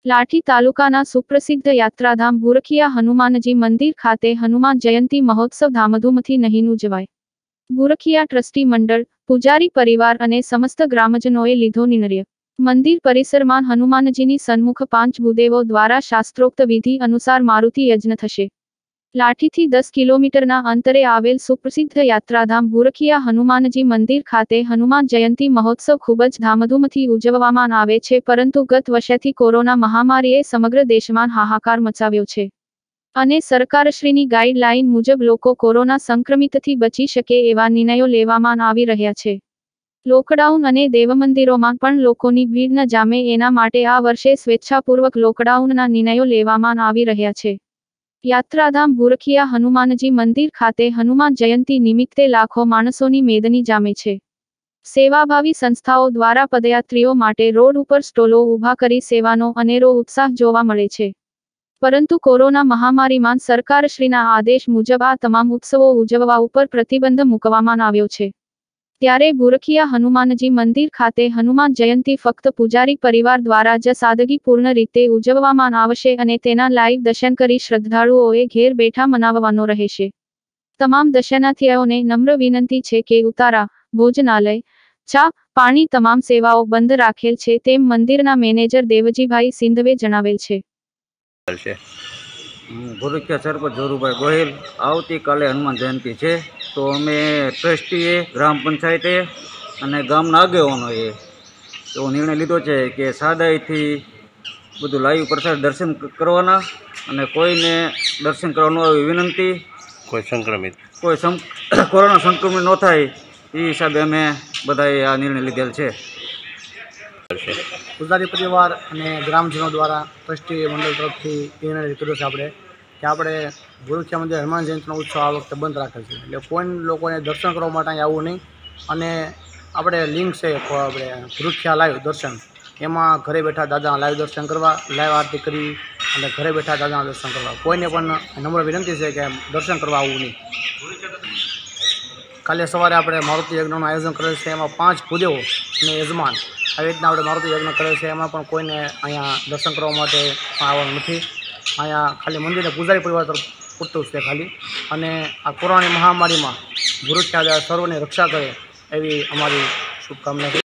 લાઠી તાલુકાના સુપ્રસિદ્ધ યાત્રાધામ ભૂરખિયા હનુમાનજી મંદિર ખાતે હનુમાન જયંતી મહોત્સવ ધામધૂમથી નહીં ઉજવાય. ભૂરખિયા ટ્રસ્ટી મંડળ, પૂજારી પરિવાર અને સમસ્ત ગ્રામજનોએ લીધો નિર્ણય. મંદિર પરિસરમાં હનુમાનજીની સન્મુખ 5 ભૂદેવો દ્વારા શાસ્ત્રોક્ત વિધિ અનુસાર મારુતિ યજ્ઞ થશે. લાઠીથી 10 કિલોમીટરના અંતરે આવેલ સુપ્રસિદ્ધ યાત્રાધામ ભૂરખિયા હનુમાનજી મંદિર ખાતે હનુમાન જયંતી મહોત્સવ ખૂબ જ ધામધૂમથી ઉજવવામાં આવે છે, પરંતુ ગત વર્ષથી કોરોના મહામારીએ સમગ્ર દેશમાં હાહાકાર મચાવ્યો છે અને સરકારશ્રીની ગાઈડલાઈન મુજબ લોકો કોરોના સંક્રમિતથી બચી શકે એવા નિર્ણયો લેવામાં આવી રહ્યા છે. લોકડાઉન અને દેવમંદિરોમાં પણ લોકોની ભીડ ન જામે એના માટે આ વર્ષે સ્વેચ્છાપૂર્વક લોકડાઉનના નિર્ણયો લેવામાં આવી રહ્યા છે. યાત્રાધામ ભૂરખિયા હનુમાનજી મંદિર ખાતે હનુમાન જયંતી નિમિત્તે લાખો માણસોની મેદની જામે છે. સેવાભાવી સંસ્થાઓ દ્વારા પદયાત્રીઓ માટે રોડ ઉપર સ્ટોલો ઊભા કરી સેવાનો અનેરો ઉત્સાહ જોવા મળે છે. પરંતુ કોરોના મહામારીમાં સરકારશ્રીના આદેશ મુજબ આ તમામ ઉત્સવો ઉજવવા ઉપર પ્રતિબંધ મૂકવામાં આવ્યો છે. ત્યારે ભૂરખિયા હનુમાનજી મંદિર ખાતે હનુમાન જયંતી ફક્ત પૂજારી પરિવાર દ્વારા જ સાદગીપૂર્ણ રીતે ઉજવવામાં આવશે અને તેના લાઈવ દર્શન કરી શ્રદ્ધાળુઓએ ઘેર બેઠા મનાવવાનો રહેશે. તમામ દર્શનાર્થીઓને નમ્ર વિનંતી છે કે ઉતારા, ભોજનાલય, ચા, પાણી તમામ સેવાઓ બંધ રાખેલ છે, તેમ મંદિરના મેનેજર દેવજીભાઈ સિંધવે જણાવેલ છે. ભૂરખિયા સરપંચ જોરુભાઈ ગોહિલ, આવતીકાલે હનુમાન જયંતિ છે, તો અમે ટ્રસ્ટીએ, ગ્રામ પંચાયતે અને ગામના આગેવાનોએ એવો નિર્ણય લીધો છે કે સાદાઈથી બધું લાઈવ પ્રસાર દર્શન કરવાના અને કોઈને દર્શન કરવાનું આવી વિનંતી, કોરોના સંક્રમિત ન થાય એ હિસાબે અમે બધાએ આ નિર્ણય લીધેલ છે. પૂજારી પરિવાર અને ગ્રામજનો દ્વારા ટ્રસ્ટી મંડળ તરફથી નિર્ણય કર્યો છે કે આપણે ભૂરખિયા મંદિર હનુમાન જયંતીનો ઉત્સવ આ વખતે બંધ રાખેલ છે. એટલે કોઈ લોકોને દર્શન કરવા માટે અહીં આવવું નહીં. અને આપણે લિંક છે આપણે ભૂરખિયા લાઈવ દર્શન, એમાં ઘરે બેઠા દાદાના લાઈવ દર્શન કરવા, લાઈવ આરતી કરી અને ઘરે બેઠા દાદાના દર્શન કરવા. કોઈને પણ નમ્ર વિનંતી છે કે દર્શન કરવા આવવું નહીં. કાલે સવારે આપણે મારુતિ યજ્ઞનું આયોજન કરેલ છે, એમાં 5 ભૂદેવો અને યજમાન આવી રીતના આપણે મારુતિ યજ્ઞ કરેલ છે. એમાં પણ કોઈને અહીંયા દર્શન કરવા માટે આવવાનું નથી. અહીંયા ખાલી મંદિરના પૂજારી પરિવાર તરફ પૂરતું છે ખાલી. અને આ કોરોનાની મહામારીમાં ભૂરખિયા સર્વની રક્ષા કરે એવી અમારી શુભકામના છે.